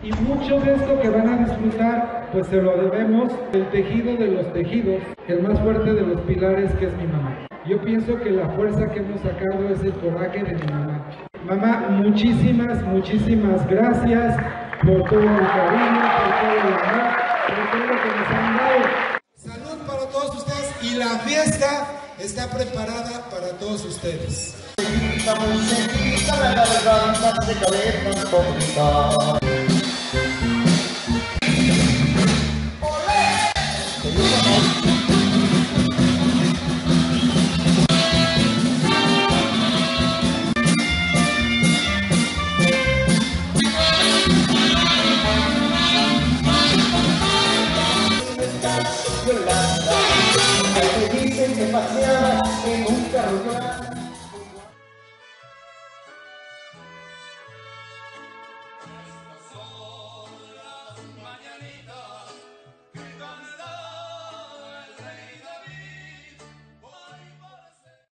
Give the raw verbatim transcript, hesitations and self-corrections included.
Y mucho de esto que van a disfrutar, pues se lo debemos el tejido de los tejidos, el más fuerte de los pilares, que es mi mamá. Yo pienso que la fuerza que hemos sacado es el coraje de mi mamá. Mamá, muchísimas, muchísimas gracias por todo el cariño, por todo el amor, por todo lo que nos han dado. Salud para todos ustedes y la fiesta está preparada para todos ustedes.